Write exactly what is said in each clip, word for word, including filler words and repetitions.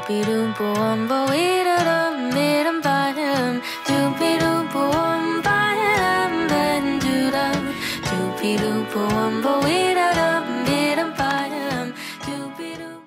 Doopy-doom boom bo-ee-da-dum, be-dum ba-dum, doopy-doom boom ba-dum, ba-dum, doopy-doom boom bo-ee-da-dum, be-dum ba-dum, doopy-doom.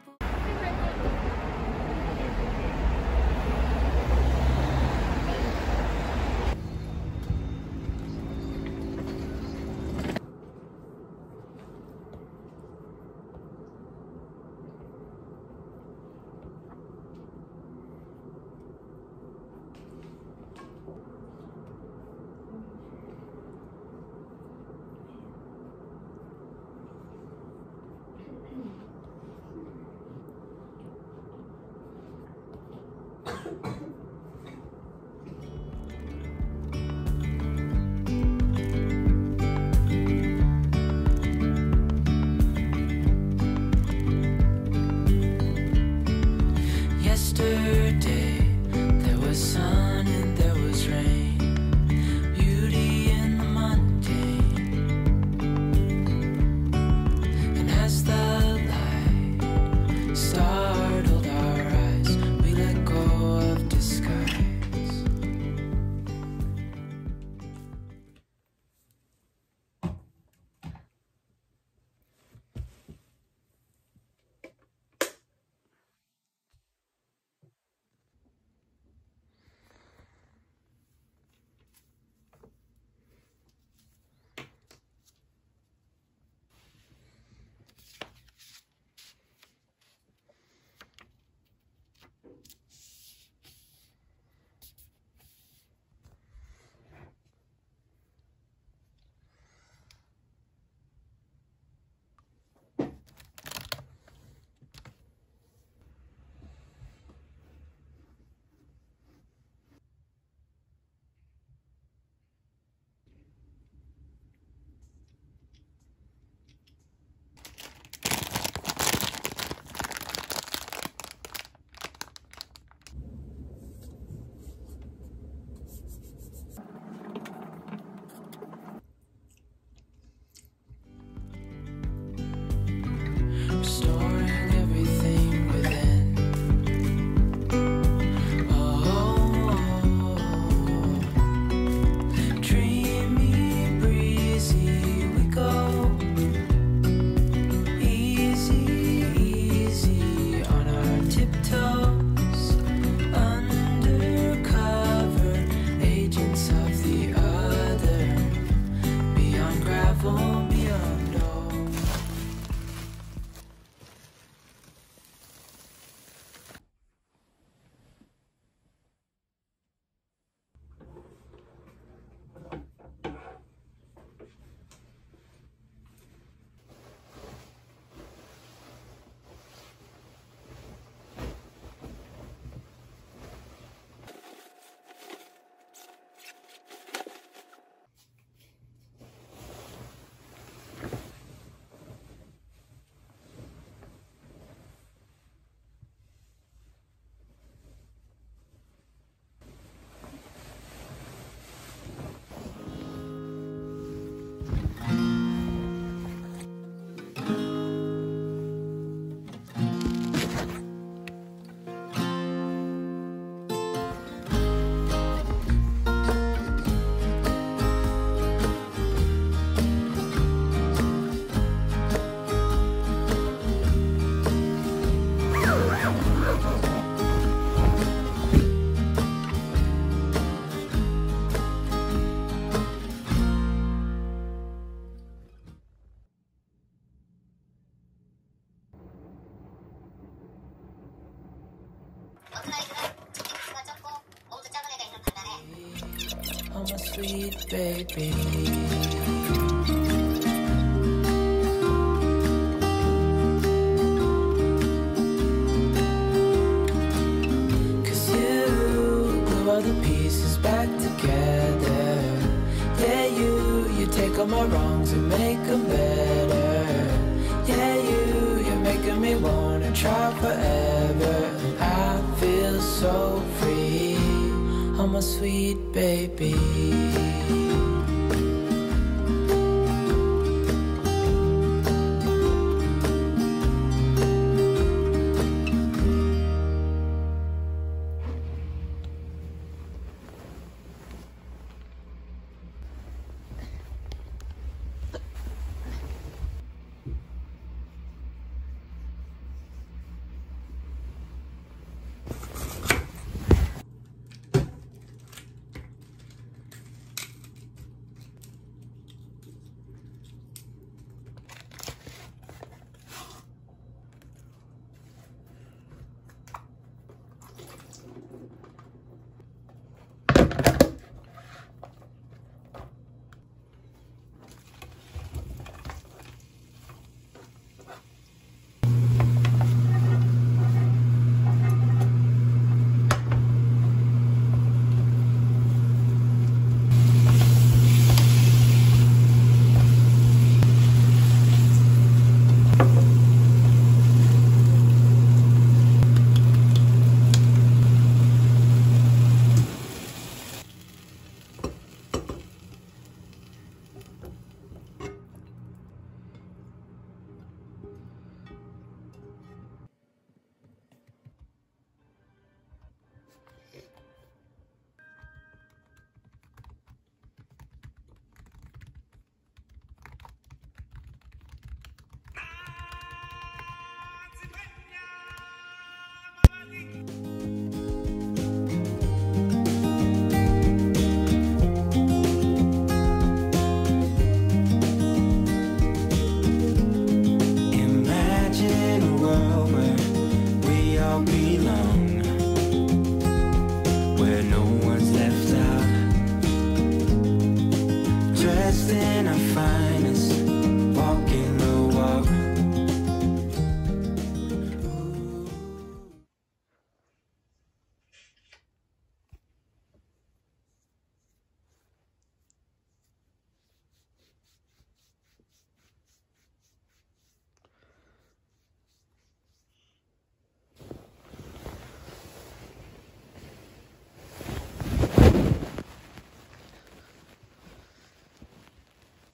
Yesterday, there was sun and there was rain, beauty in the mundane. And as the light startled our eyes, we let go of disguise. Restoring everything within. Oh, dreamy, breezy, we go. Easy, easy on our tiptoes. Undercover agents of the other. Beyond gravel, beyond all. Oh, my sweet baby. Cause you glue all the pieces back together. Yeah, you, you take all my wrongs and make them better. Yeah, you, you're making me wanna try forever. And I feel so free. Oh, my sweet baby.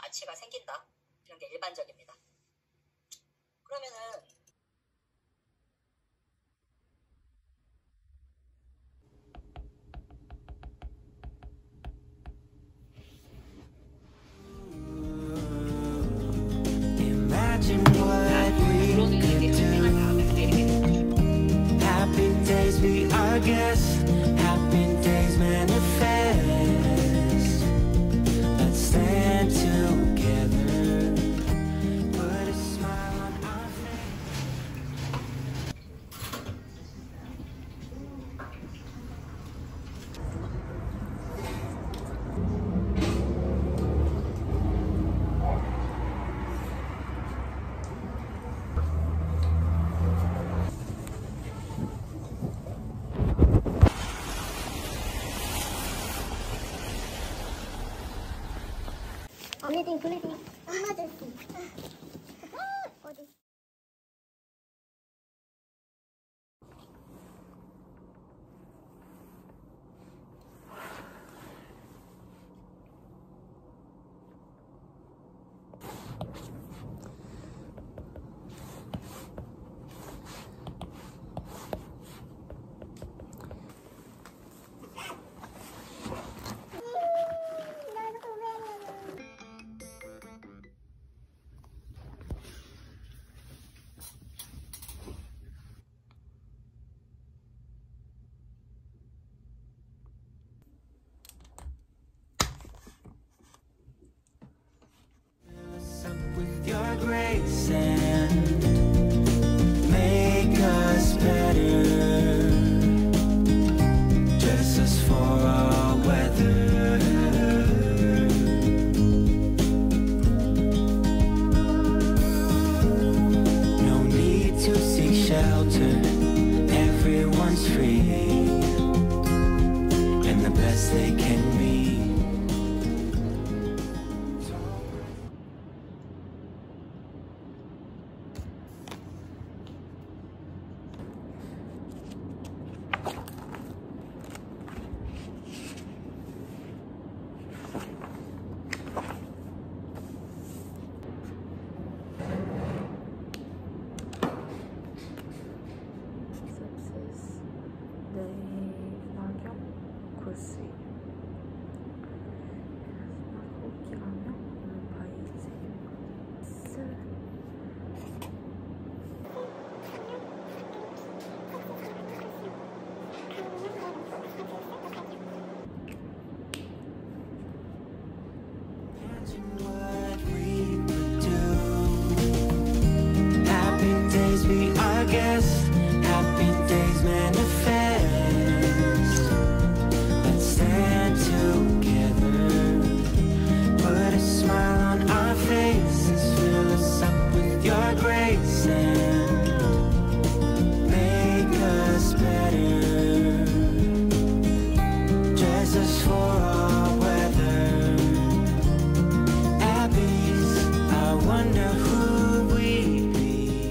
아치가 생긴다. 이런 게 일반적입니다. 그러면은 Imagine what we could do. Happy days be our guest. Happy days manifest. Let's stand together. Put a smile on our face. Anything, anything. Emergency. 어디? With your grace and make us better. Dress us for our weather. No need to seek shelter. Everyone's free, and the best they can be. sepsis 뇌막염 골수 호흡기라며 바이세 스 Imagine what we could do. Happy days be our guest. Happy days manifest. Let's stand together. Put a smile on our faces. Fill us up with your grace and make us better. Dress us for our weather. Abby's, I wonder who we'd be.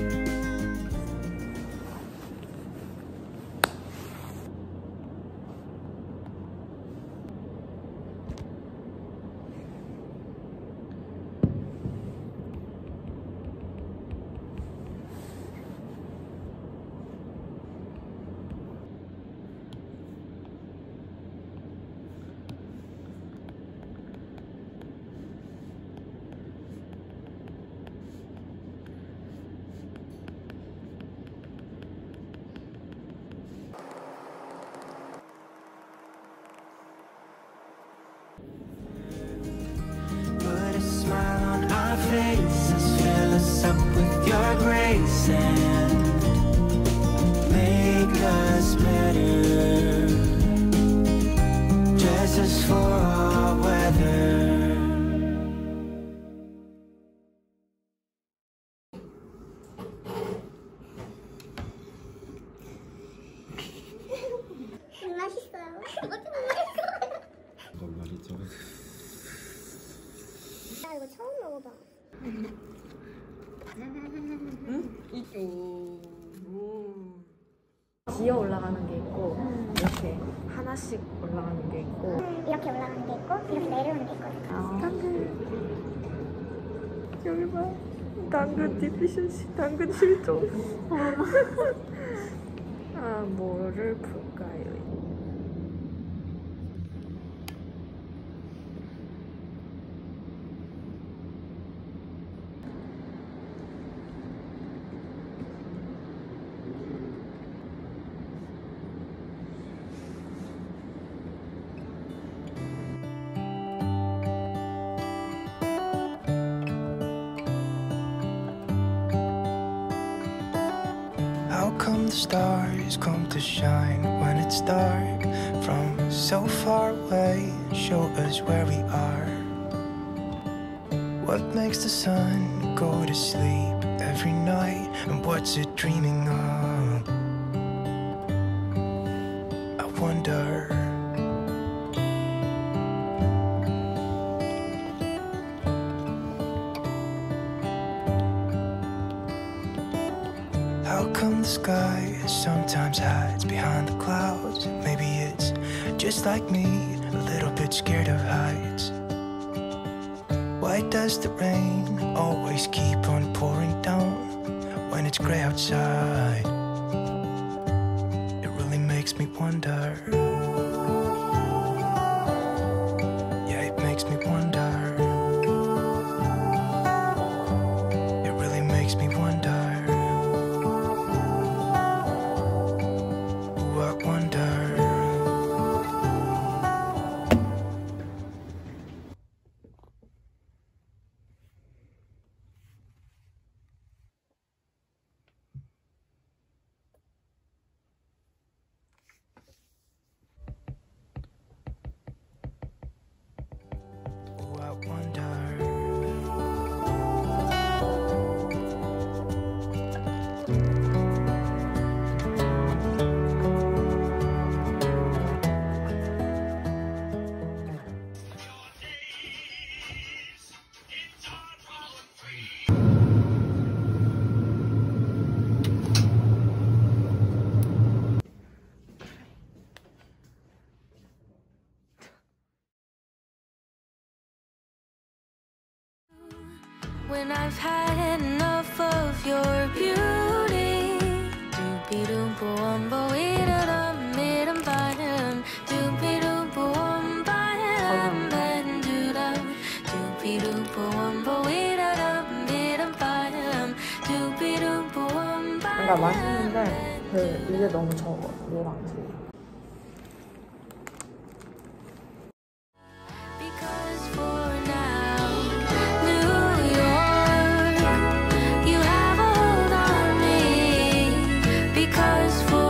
Put a smile on our faces, fill us up with your grace and make us better. Dress us for our weather. 맛있어요. 이것도 맛있어요. 이건 말이죠. 나 이거 처음 먹어봐. 기어 올라가는 게 있고 이렇게 하나씩 올라가는 게 있고 이렇게 올라가는 게 있고 이렇게 내려오는 게 있거든. 아. 여기 봐. 당근 디피션시 당근 실종. 아, 뭐를 볼까요? How come the stars come to shine when it's dark from so far away and show us where we are? What makes the sun go to sleep every night and what's it dreaming of? I wonder. How come the sky sometimes hides behind the clouds? Maybe it's just like me, a little bit scared of heights. Why does the rain always keep on pouring down when it's gray outside? It really makes me wonder. Yeah, it makes me wonder. It really makes me wonder. When I've had enough of your beauty, doopy-doop-boom-bo, ee-da-dum, ee-dum, ba-dum, doopy-doop-boom, ba-dum, ba-dum, doopy-doop-boom-bo, ee-da-dum, ee-dum, ba-dum, doopy-doop-boom, 뭔가 맛있는데 그 이게 너무 적어. 노란색. because for now, New York, you have a hold on me. Because for